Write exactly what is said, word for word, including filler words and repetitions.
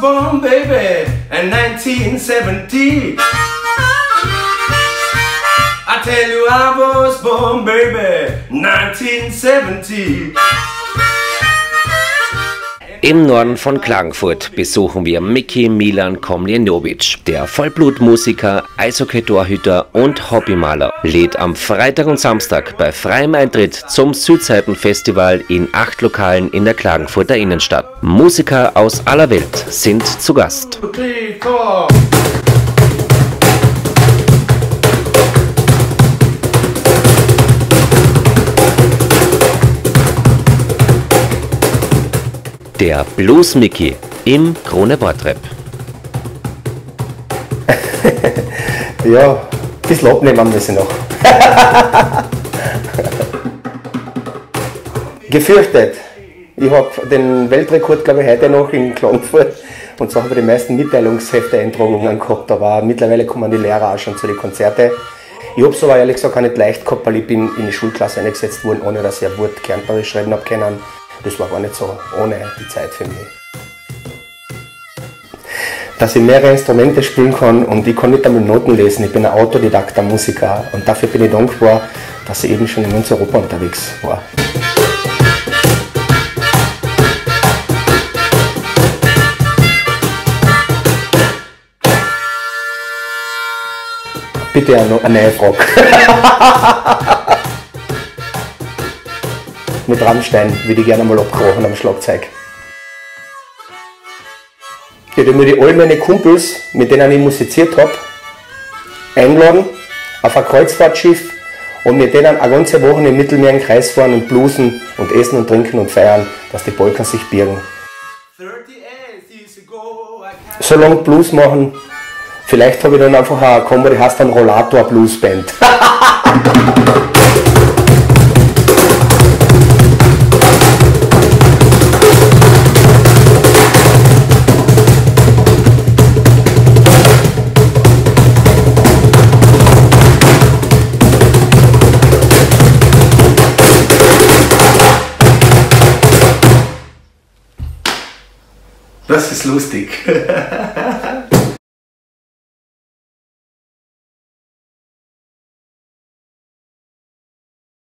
born, baby, in nineteen seventy. I tell you I was born, baby, nineteen seventy. Im Norden von Klagenfurt besuchen wir Miki Milan Komljenovic. Der Vollblutmusiker, Eishockey-Torhüter und Hobbymaler lädt am Freitag und Samstag bei freiem Eintritt zum Südseitenfestival in acht Lokalen in der Klagenfurter Innenstadt. Musiker aus aller Welt sind zu Gast. Der Blues Mickey im Krone Bordtrepp. Ja, ein bisschen abnehmen müssen noch. Gefürchtet. Ich habe den Weltrekord, glaube ich, heute noch in Klagenfurt. Und so habe ich die meisten Mitteilungshefte-Eintragungen gehabt. Aber mittlerweile kommen die Lehrer auch schon zu den Konzerten. Ich habe es aber ehrlich gesagt auch nicht leicht gehabt, weil ich bin in die Schulklasse eingesetzt worden, ohne dass ich ein Wort Kärntnerisch schreiben habe können. Das war gar nicht so ohne die Zeit für mich. Dass ich mehrere Instrumente spielen kann und ich kann nicht einmal Noten lesen. Ich bin ein autodidakter Musiker und dafür bin ich dankbar, dass ich eben schon in ganz Europa unterwegs war. Bitte eine neue Frage. Mit Rammstein würde ich gerne mal abkrochen am Schlagzeug. Ich würde mir die all meine Kumpels, mit denen ich musiziert habe, einladen auf ein Kreuzfahrtschiff und mit denen eine ganze Woche im Mittelmeer im Kreis fahren und bluesen und essen und trinken und feiern, dass die Balken sich birgen. So lange Blues machen, vielleicht habe ich dann einfach eine Combo, die heißt dann Rollator Blues Band. Das ist lustig.